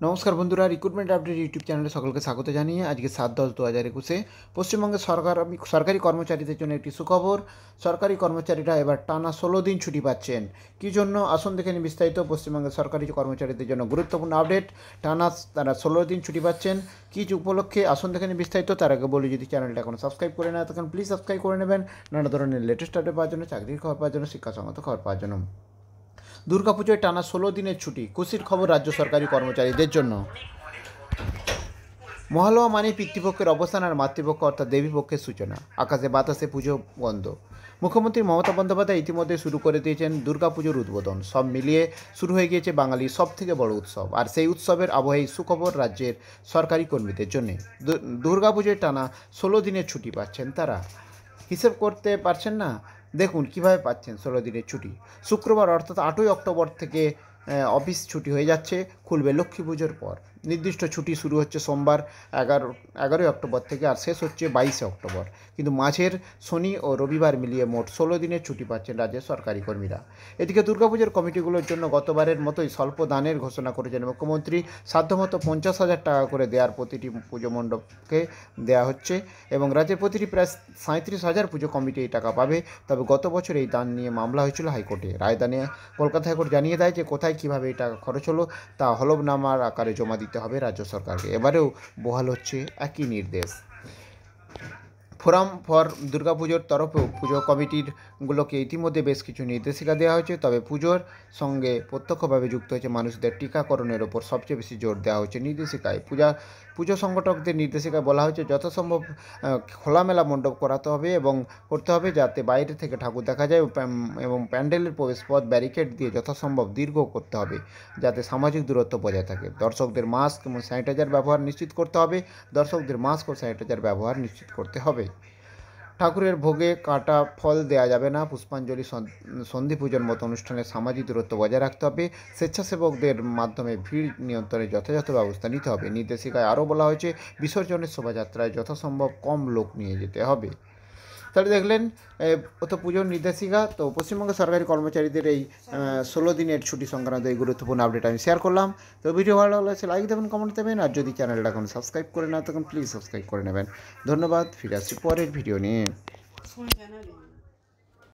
নমস্কার বন্ধুরা, recruitment update YouTube চ্যানেলে সকলকে স্বাগত জানিয়ে আজকে 7/10/2021 পশ্চিমবঙ্গের সরকারি কর্মচারীদের জন্য একটি সুখবর। সরকারি কর্মচারীরা এবার টানা 16 দিন ছুটি পাচ্ছেন। কী জন্য আসুন দেখে নিন বিস্তারিত। পশ্চিমবঙ্গের সরকারি কর্মচারীদের জন্য গুরুত্বপূর্ণ আপডেট। তারা 16 দিন ছুটি পাচ্ছেন। কী উপলক্ষে আসুন দেখে নিন বিস্তারিত। তার আগে বলি, যদি চ্যানেলটা এখন সাবস্ক্রাইব করে না থাকেন প্লিজ সাবস্ক্রাইব করে নেবেন নানা ধরনের লেটেস্ট আপডেট পাওয়ার জন্য, চাকরির খবর পাওয়ার জন্য, শিক্ষাসংগত খবর পাওয়ার জন্য। দুর্গাপুজোয় টানা 16 দিনের ছুটি, খুশির খবর রাজ্য সরকারি কর্মচারীদের জন্য। মহালয়া মানে পিতৃপক্ষের অবস্থান আর মাতৃপক্ষ অর্থাৎ দেবীপক্ষের সূচনা। আকাশে বাতাসে পুজো বন্ধ। মুখ্যমন্ত্রী মমতা বন্দ্যোপাধ্যায় ইতিমধ্যে শুরু করে দিয়েছেন দুর্গাপুজোর উদ্বোধন। সব মিলিয়ে শুরু হয়ে গিয়েছে বাঙালির সবথেকে বড় উৎসব। আর সেই উৎসবের আবহেই সুখবর রাজ্যের সরকারি কর্মীদের জন্যে। দুর্গাপুজোয় টানা 16 দিনের ছুটি পাচ্ছেন তারা। হিসেব করতে পারছেন না? দেখুন কীভাবে পাচ্ছেন 16 দিনের ছুটি। শুক্রবার অর্থাৎ 8ই অক্টোবর থেকে অফিস ছুটি হয়ে যাচ্ছে, খুলবে লক্ষ্মী পুজোর পর। নির্দিষ্ট ছুটি শুরু হচ্ছে সোমবার 11ই অক্টোবর থেকে আর শেষ হচ্ছে 22শে অক্টোবর। কিন্তু মাঝের শনি ও রবিবার মিলিয়ে মোট 16 দিনের ছুটি পাচ্ছেন রাজ্যের সরকারি কর্মীরা। এদিকে দুর্গাপুজোর কমিটিগুলোর জন্য গতবারের মতোই স্বল্প দানের ঘোষণা করেছেন মুখ্যমন্ত্রী। সাধ্যমতো 50,000 টাকা করে দেওয়ার প্রতিটি পুজো মণ্ডপকে দেওয়া হচ্ছে এবং রাজ্যের প্রতিটি প্রায় 37,000 পুজো কমিটি এই টাকা পাবে। তবে গত বছর এই দান নিয়ে মামলা হয়েছিল হাইকোর্টে। রায়দানে কলকাতা হাইকোর্ট জানিয়ে দেয় যে কোথায় কীভাবে এই টাকা খরচ হলো তা হলফনামার আকারে জমা দিতে হবে রাজ্য সরকারকে। এবারেও বহাল হচ্ছে একই নির্দেশ। ফোরাম ফর দুর্গাপুজোর তরফেও পুজো কমিটিগুলোকে ইতিমধ্যে বেশ কিছু নির্দেশিকা দেওয়া হয়েছে। তবে পুজোর সঙ্গে প্রত্যক্ষভাবে যুক্ত হয়েছে মানুষদের টিকাকরণের ওপর সবচেয়ে বেশি জোর দেওয়া হয়েছে নির্দেশিকায়। পুজো সংগঠকদের নির্দেশিকায় বলা হয়েছে যথাসম্ভব খোলামেলা মণ্ডপ করতে হবে যাতে বাইরে থেকে ঠাকুর দেখা যায় এবং প্যান্ডেলের প্রবেশপথ ব্যারিকেড দিয়ে যথাসম্ভব দীর্ঘ করতে হবে যাতে সামাজিক দূরত্ব বজায় থাকে। দর্শকদের মাস্ক এবং স্যানিটাইজার ব্যবহার নিশ্চিত করতে হবে। ঠাকুরের ভোগে কাটা ফল দেওয়া যাবে না। পুষ্পাঞ্জলি, সন্ধি পুজোর মতো অনুষ্ঠানে সামাজিক দূরত্ব বজায় রাখতে হবে। স্বেচ্ছাসেবকদের মাধ্যমে ভিড় নিয়ন্ত্রণে যথাযথ ব্যবস্থা নিতে হবে। নির্দেশিকায় আরও বলা হয়েছে বিসর্জনের শোভাযাত্রায় যথাসম্ভব কম লোক নিয়ে যেতে হবে। তাহলে দেখলেন তো পুজোর নির্দেশিকা। তো পশ্চিমবঙ্গের সরকারি কর্মচারীদের এই 16 দিনের ছুটি সংক্রান্ত এই গুরুত্বপূর্ণ আপডেট আমি শেয়ার করলাম। তো ভিডিও ভালো লাগলে লাইক দেবেন, কমেন্ট দেবেন, আর যদি চ্যানেলটা এখন সাবস্ক্রাইব করে না থাকেন প্লিজ সাবস্ক্রাইব করে নেবেন। ধন্যবাদ। ফিরে আসছি পরের ভিডিও নিয়ে।